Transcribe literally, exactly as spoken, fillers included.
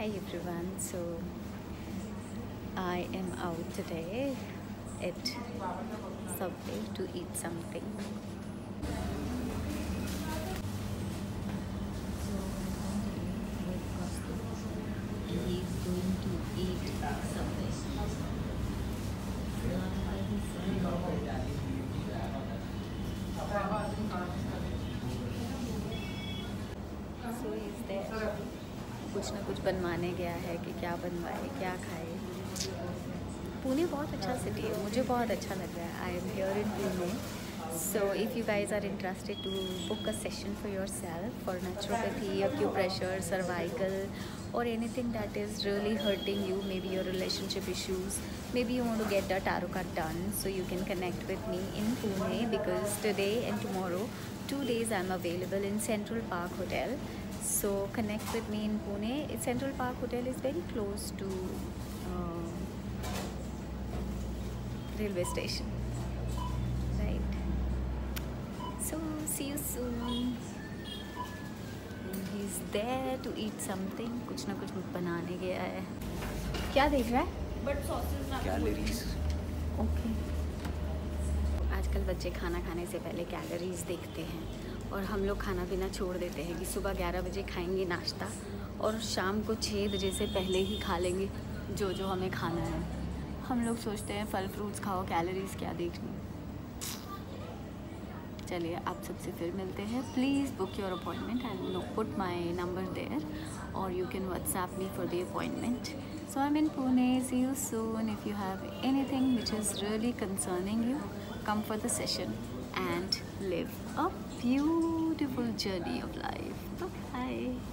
Hi everyone, so I am out today at Subway to eat something. So with Costa, he is going to eat Subway. So he is there. कुछ ना कुछ बनवाने गया है कि क्या बनवाए क्या खाए। पुणे बहुत अच्छा सिटी है, मुझे बहुत अच्छा लग रहा है। I am here in Pune, so if you guys are interested to book a session for yourself for naturopathy, acupressure, cervical or anything that is really hurting you, maybe your relationship issues, maybe you want to get a tarot card done, so you can connect with me in Pune because today and tomorrow two days I'm available in Central Park Hotel. So connect with me in Pune. Central Park Hotel is very close to uh, railway station, right? So see you soon. He's there to eat something. कुछ ना कुछ बनाने गया है। क्या देख रहा है? But sauces ना कैलोरीज। ओके। आजकल बच्चे खाना खाने से पहले कैलोरीज देखते हैं और हम लोग खाना पीना छोड़ देते हैं कि सुबह ग्यारह बजे खाएंगे नाश्ता और शाम को छः बजे से पहले ही खा लेंगे जो जो हमें खाना है। हम लोग सोचते हैं फल फ्रूट्स खाओ, कैलोरीज क्या देखनी। चलिए आप सबसे फिर मिलते हैं। Please book your appointment. I will put my number there और you can WhatsApp me for the appointment. So I am in Pune, see you soon. If you have anything which is really concerning you, come for the session and live a beautiful journey of life. Bye.